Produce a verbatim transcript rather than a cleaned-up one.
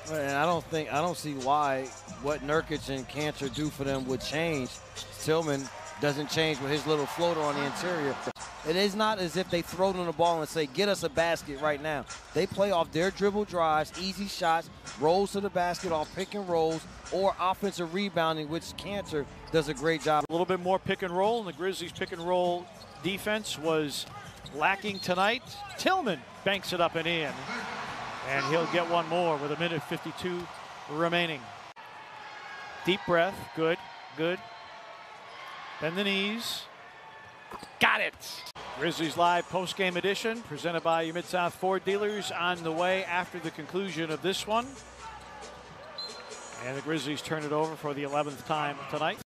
And I don't think I don't see why what Nurkic and Cantor do for them would change. Tillman doesn't change with his little floater on the interior. It is not as if they throw them the ball and say, get us a basket right now. They play off their dribble drives, easy shots, rolls to the basket off pick and rolls, or offensive rebounding, which Cantor does a great job. A little bit more pick and roll, and the Grizzlies pick and roll defense was lacking tonight. Tillman banks it up and in, and he'll get one more with a minute fifty-two remaining. Deep breath, good, good. Bend the knees. Got it! Grizzlies Live post-game edition presented by your Mid-South Ford dealers on the way after the conclusion of this one. And the Grizzlies turn it over for the eleventh time tonight.